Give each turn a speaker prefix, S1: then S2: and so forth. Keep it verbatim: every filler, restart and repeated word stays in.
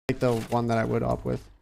S1: Like the one that I would op with.